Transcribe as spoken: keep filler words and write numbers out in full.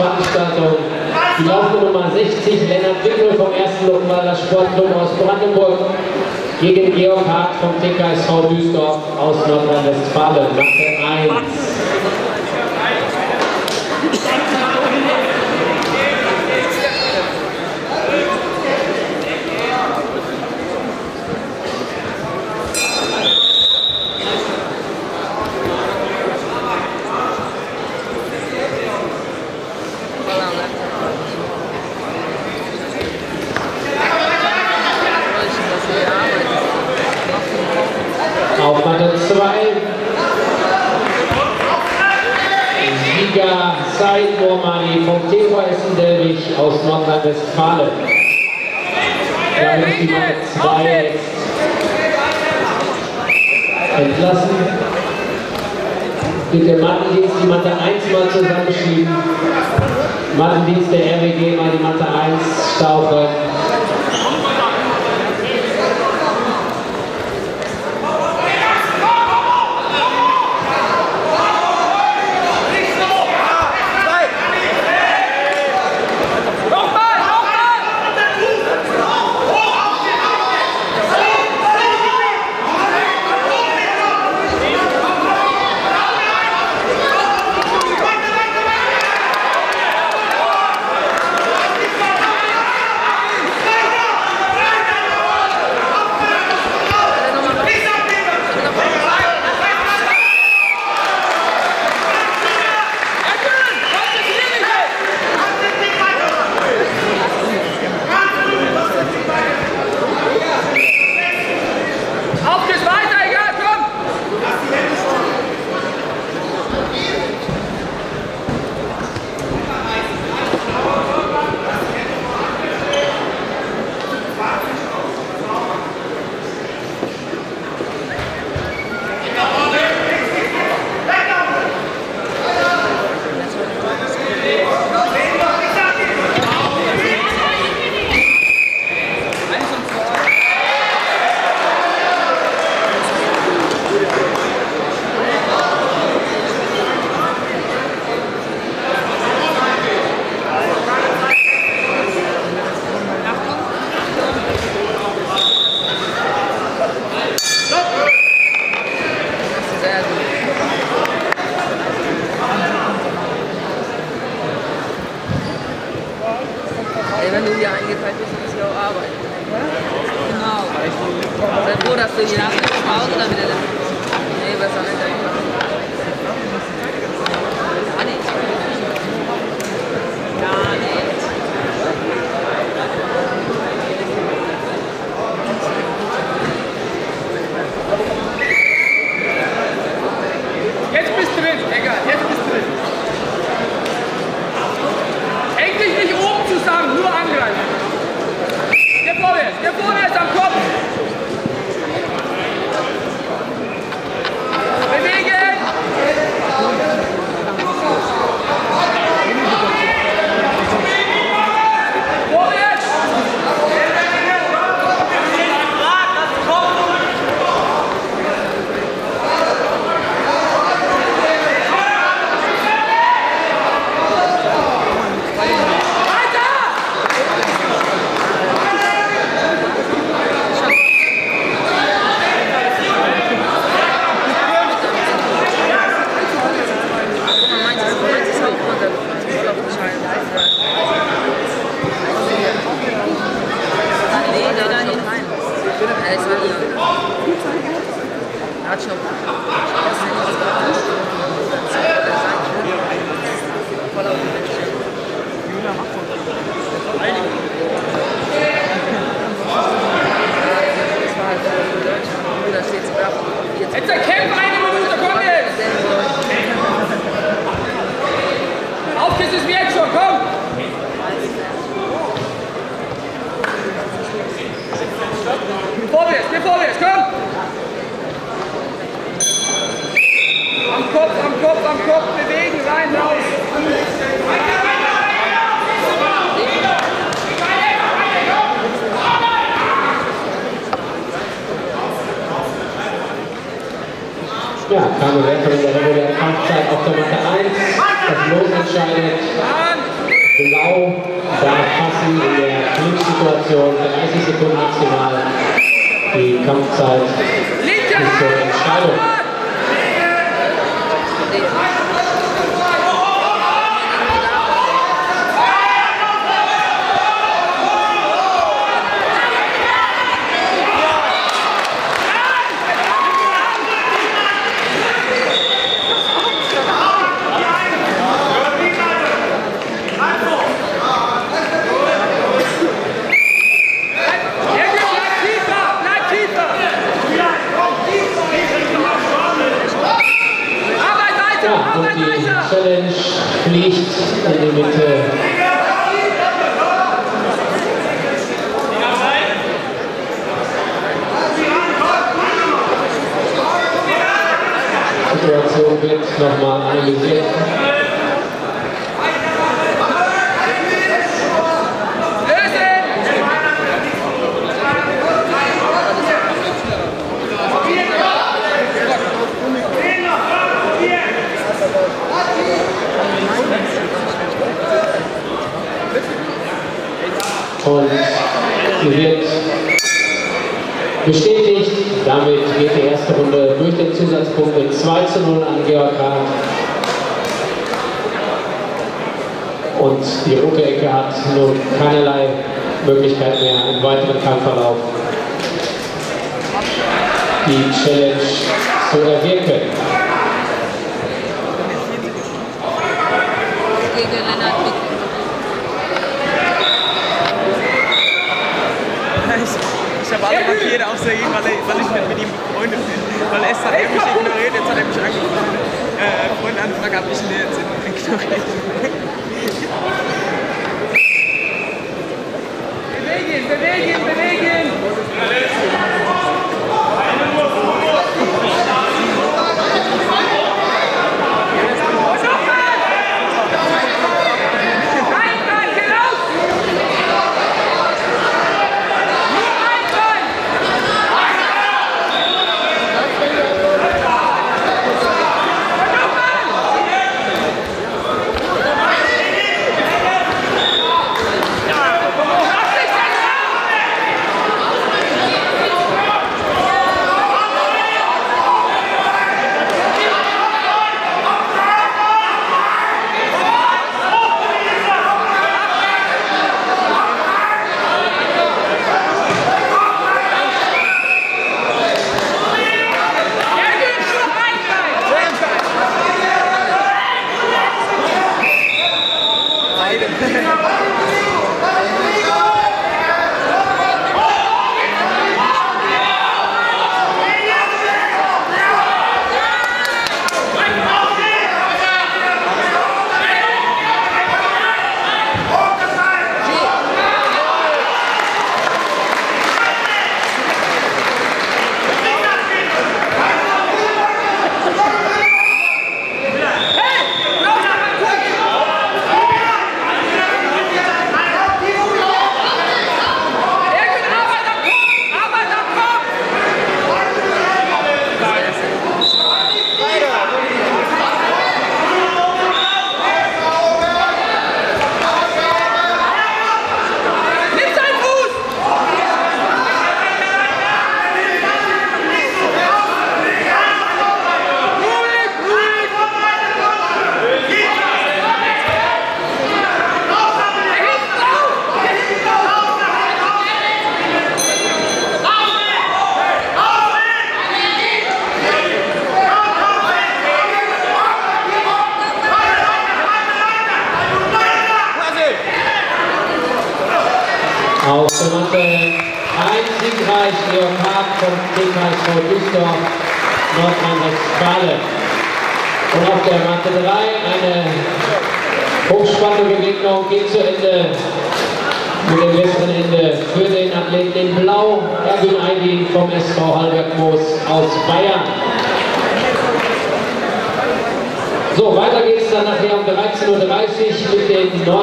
Veranstaltung. Die laufende Nummer sechzig, Lennart Wickel vom ersten Luckenwalder Sportclub aus Brandenburg gegen Georg Hart vom T K S V Duisdorf aus Nordrhein-Westfalen. Matte eins. Auf Matte zwei. Sieger Said Mohammadi vom T V S Delwig aus Nordrhein-Westfalen. Da ist die Matte zwei entlassen. Bitte Mattendienst die Matte eins mal zusammenschieben. Mattendienst der R W G mal die Matte eins stauchen. Wenn du hier eingefallen bist, musst du auch arbeiten. Genau. Sei froh, dass du die Nacht nicht zu Hause dann wieder lässt. Nee, besser nicht. Gar nicht. Gar nicht. Jetzt bist du drin, egal, jetzt bist du drin. Häng dich nicht oben zusammen, nur angreifen. Geh vorwärts, geh vorwärts am Kopf. Bewegen! Vorwärts! Jetzt erkämpfen eine Minute, komm jetzt! Aufgeht es mir jetzt schon, komm! Vorwärts, geh vorwärts, komm! Am Kopf, am Kopf, am Kopf, bewegen, rein, raus! Ja, keine Wertung in der regulären Kampfzeit auf der Matte eins. Das Los entscheidet. Blau darf passen in der Glückssituation, dreißig Sekunden maximal die Kampfzeit bis zur Entscheidung. Ja, und die Challenge fliegt in die Mitte. Die Situation wird nochmal analysiert. Und sie wird bestätigt. Damit geht die erste Runde durch den Zusatzpunkt mit zwei zu null an Georg Hart. Und die rote Ecke hat nun keinerlei Möglichkeit mehr im weiteren Kampfverlauf die Challenge zu erwirken. Gegen Lennart Wick. Ich habe alle markiert, außer ihn, weil, er, weil ich nicht mit ihm befreundet bin. Weil erst hat er mich ignoriert, jetzt hat er mich angefangen. Äh, Freundenanfrage habe ich ihn jetzt ignoriert. Bewegen, bewegen, bewegen! Auf der Matte ein siegreich Georg Hart vom T K S V Düsseldorf, Nordrhein-Westfalen. Und auf der Matte drei eine hochspannende Begegnung geht zu Ende mit dem besseren Ende für den Athleten in Blau, Erwin Aydin vom S V Hallberg-Moos aus Bayern. So, weiter geht es dann nachher um dreizehn Uhr dreißig mit den Nord